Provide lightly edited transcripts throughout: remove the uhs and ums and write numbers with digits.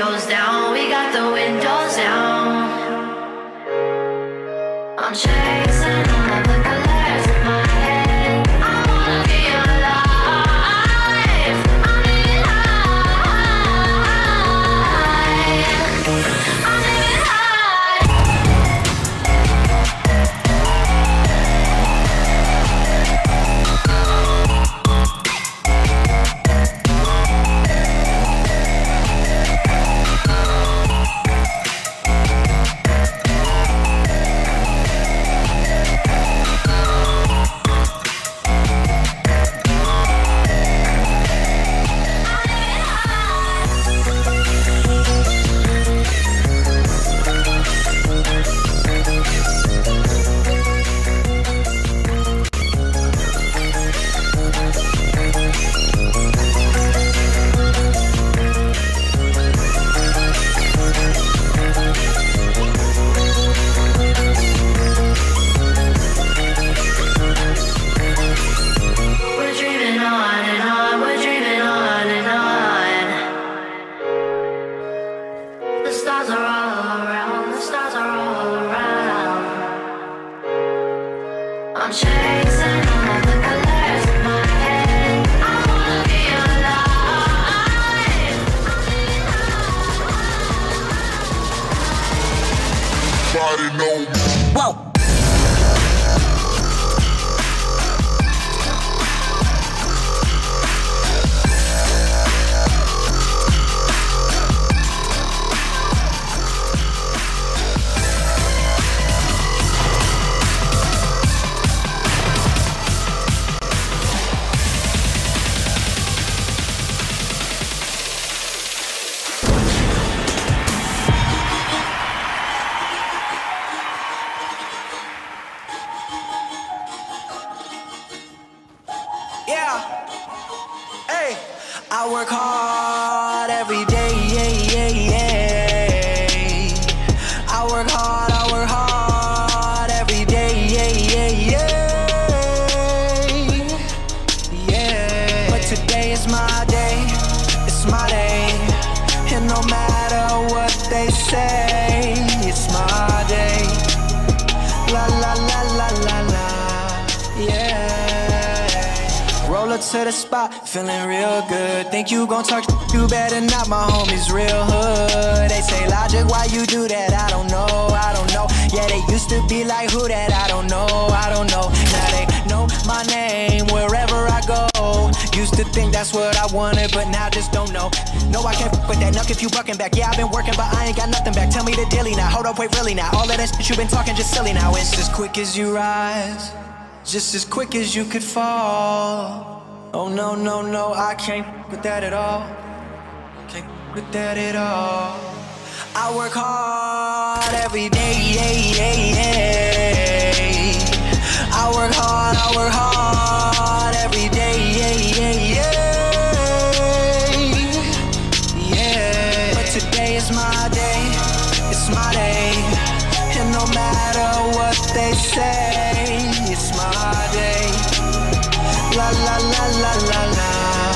windows down, we got the windows down. I'm chasing all of the colors in my head. I wanna feel alive. I'm living high. I'm living high. I'm chasing all of the colors in my head. I wanna be alive. I'm living high. Body know. Whoa. I work hard every day, I work hard every day, But today is my day, it's my day. And no matter what they say, it's my day. La la la la la la, Roll up to the spot, feeling real good. Think you gon' talk, you better not, my homies real hood. They say, Logic, why you do that? I don't know. Yeah, they used to be like, who that? I don't know. Now they know my name wherever I go. Used to think that's what I wanted, but now just don't know. No, I can't f with that knuck if you bucking back. Yeah, I've been working, but I ain't got nothing back. Tell me the dilly now, hold up, wait, really now. All of that shit you been talking just silly now. It's as quick as you rise, just as quick as you could fall. Oh no, I can't with that at all. Can't with that at all. I work hard every day, I work hard every day, But today is my day, it's my day. And no matter what they say, it's my day. La la la la la la,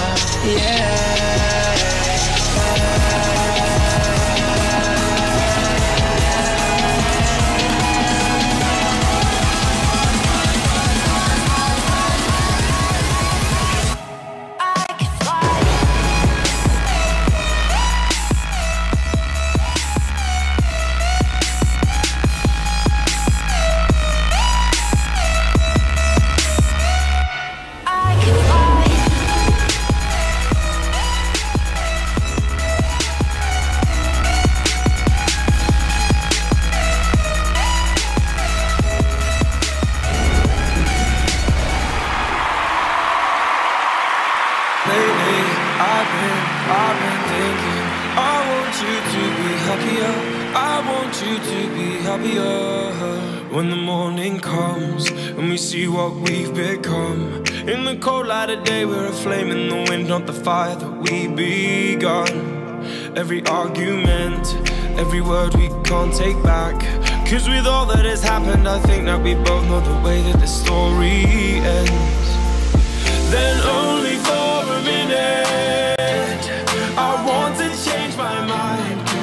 I've been thinking, I want you to be happier. I want you to be happier. When the morning comes and we see what we've become. In the cold light of day, we're a flame in the wind, not the fire that we begun. Every argument, every word we can't take back. Cause with all that has happened, I think that we both know the way that the story ends. Then only for a minute, I want to change my mind.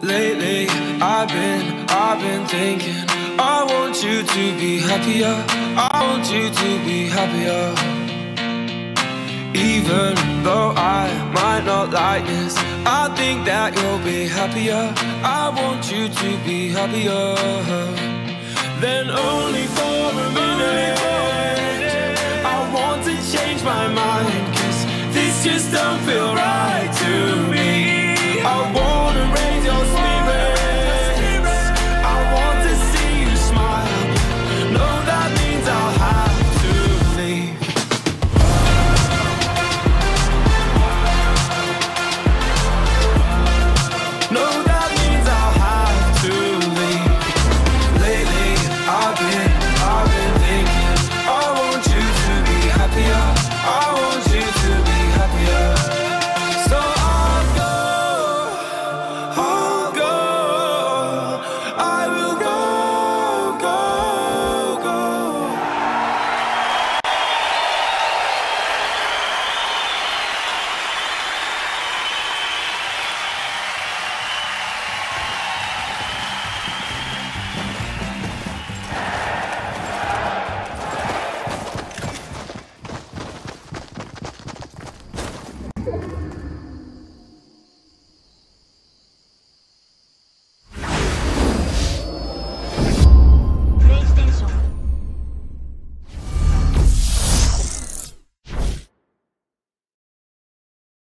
Lately, I've been thinking, I want you to be happier. I want you to be happier. Even though I might not like this, I think that you'll be happier. I want you to be happier. Then only for a minute, I want to change my mind, 'cause this just don't feel right to me.